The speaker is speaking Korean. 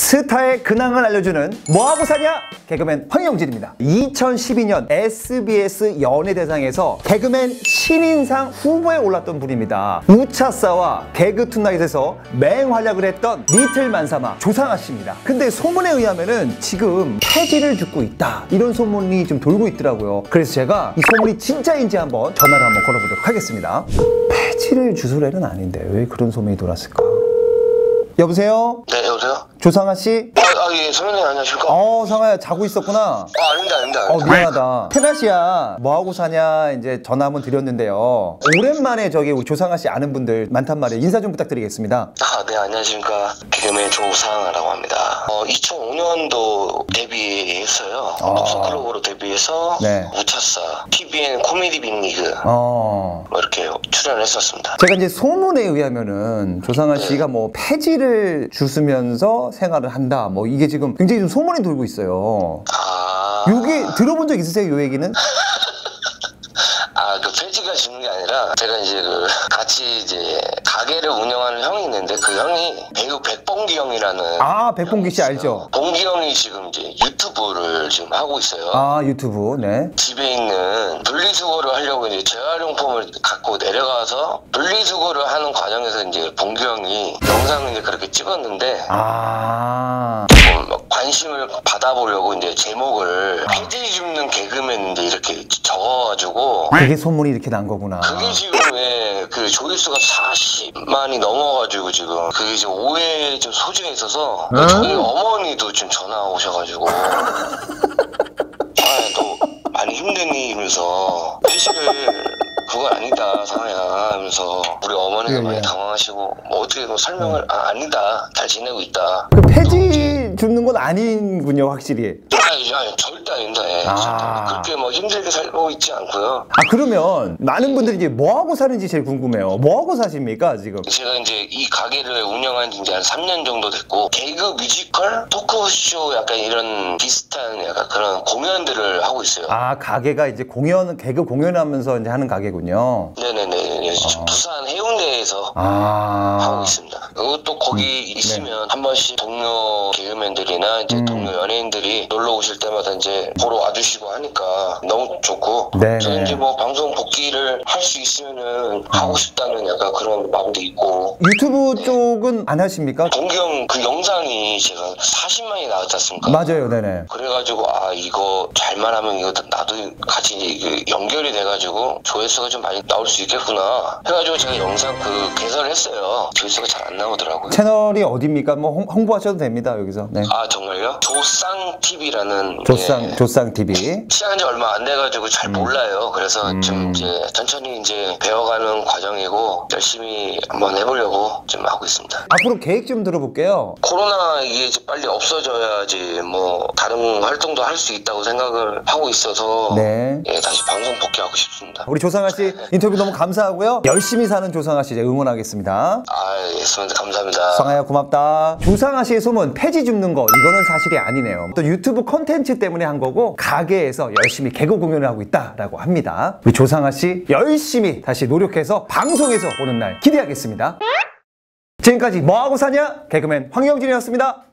스타의 근황을 알려주는 뭐하고 사냐? 개그맨 황영진입니다. 2012년 SBS 연예대상에서 개그맨 신인상 후보에 올랐던 분입니다. 우차사와 개그투나잇에서 맹활약을 했던 리틀 만사마 조상아 씨입니다. 근데 소문에 의하면은 지금 폐지를 듣고 있다, 이런 소문이 좀 돌고 있더라고요. 그래서 제가 이 소문이 진짜인지 한번 전화를 한번 걸어보도록 하겠습니다. 폐지를 주소래는 아닌데 왜 그런 소문이 돌았을까? 여보세요? 네, 여보세요? 조상아 씨? 예, 선생님 안녕하십니까? 상아야, 자고 있었구나. 아닙니다. 미안하다. 태나 씨야, 뭐하고 사냐, 이제 전화 한번 드렸는데요. 오랜만에 저기 우리 조상아 씨 아는 분들 많단 말이에요. 인사 좀 부탁드리겠습니다. 네, 안녕하십니까. 개그맨 조상아라고 합니다. 2005년도 데뷔했어요. 녹슨클럽으로 데뷔해서 네. 우차사, TVN 코미디 빅리그 뭐 이렇게 출연을 했었습니다. 제가 이제 소문에 의하면은 조상아 씨가 뭐 폐지를 주스면서 생활을 한다, 뭐 이게 지금 굉장히 좀 소문이 돌고 있어요. 여기 들어본 적 있으세요, 요 얘기는? 그 폐지가 주는 게 아니라 제가 이제 같이 이제 가게를 운영하는 형이 있는데 그 형이 배우 백봉기 형이라는 백봉기 씨 알죠? 봉기 형이 지금 이제 유튜브를 지금 하고 있어요. 유튜브, 네. 집에 있는 분리수거를 하려고 이제 재활용품을 갖고 내려가서 분리수거를 하는 과정에서 이제 봉기 형이 영상을 이제 그렇게 찍었는데 관심을 받아보려고 이제 제목을 폐지 줍는 개그맨 이제 이렇게 적어가지고 그게 소문이 이렇게 난 거구나. 그게 지금 그 조회수가 40만이 넘어가지고 지금 그게 이제 오해에 좀 소지가 있어서 저희 어머니도 좀 전화 오셔가지고 너 많이 힘드니? 이러면서 폐지를 그건 아니다 상아야 하면서 우리 어머니가 많이 당황하시고 뭐 어떻게 설명을 아니다, 잘 지내고 있다. 그 폐지 줍는 건 아닌군요, 확실히. 아니, 절대 아닙니다. 그렇게 뭐 힘들게 살고 있지 않고요. 그러면 많은 분들이 이제 뭐하고 사는지 제일 궁금해요. 뭐하고 사십니까, 지금? 제가 이제 이 가게를 운영한 지 이제 한 3년 정도 됐고, 개그 뮤지컬, 토크쇼 약간 이런 비슷한 약간 그런 공연들을 하고 있어요. 가게가 이제 개그 공연하면서 이제 하는 가게군요. 네네네. 부산 해운대에서 하고 있습니다. 그리고 또 거기 있으면 한 번씩 동료 개그맨들이나 이제 동료 연예인들이 놀러 오실 때마다 이제 보러 와주시고 하니까 너무 좋고, 저는 이제 뭐 방송 복귀를 할 수 있으면은 하고 싶다는 약간 그런 마음도 있고. 유튜브 쪽은 안 하십니까? 봉기 형 그 영상이 제가 40만이 나왔지 않습니까? 맞아요, 네네. 그래가지고 이거 잘만 하면 이거 나도 같이 연결이 돼가지고 조회수가 좀 많이 나올 수 있겠구나 해가지고 제가 영상 개설을 했어요. 조회수가 잘 안 나오더라고요. 채널이 어디입니까? 뭐 홍보하셔도 됩니다, 여기서. 네. 정말요? 조쌍TV라는 조쌍TV. 시작한 지 얼마 안 돼가지고 잘 몰라요. 그래서 좀 이제 천천히 이제 배워가는 과정이고 열심히 한번 해보려고 좀 하고 있습니다. 앞으로 계획 좀 들어볼게요. 코로나 이게 이제 빨리 없어져야지 뭐 다른 활동도 할 수 있다고 생각을 하고 있어서 다시 방송 복귀하고 싶습니다. 우리 조상아 씨 인터뷰 너무 감사하고요. 열심히 사는 조상아 씨 응원하겠습니다. 감사합니다. 상아야, 고맙다. 조상아 씨의 소문, 폐지 줍는 거, 이거는 사실이 아니네요. 또 유튜브 콘텐츠 때문에 한 거고, 가게에서 열심히 개그 공연을 하고 있다라고 합니다. 우리 조상아 씨 열심히 다시 노력해서 방송에서 오는 날 기대하겠습니다. 지금까지 뭐하고 사냐? 개그맨 황영진이었습니다.